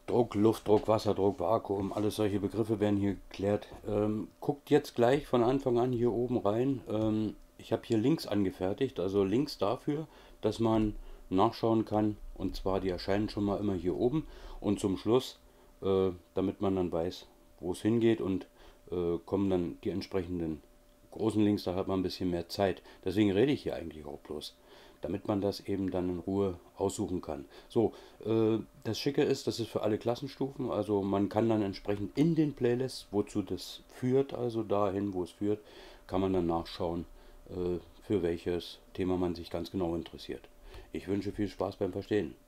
Druck, Luftdruck, Wasserdruck, Vakuum, alles solche Begriffe werden hier geklärt. Guckt jetzt gleich von Anfang an hier oben rein. Ich habe hier Links angefertigt, also Links dafür, dass man nachschauen kann. Und zwar, die erscheinen schon mal immer hier oben. Und zum Schluss, damit man dann weiß, wo es hingeht, und kommen dann die entsprechenden großen Links, da hat man ein bisschen mehr Zeit. Deswegen rede ich hier eigentlich auch bloß, damit man das eben dann in Ruhe aussuchen kann. So, das Schicke ist, das ist für alle Klassenstufen, also man kann dann entsprechend in den Playlists, wozu das führt, also dahin, wo es führt, kann man dann nachschauen, für welches Thema man sich ganz genau interessiert. Ich wünsche viel Spaß beim Verstehen.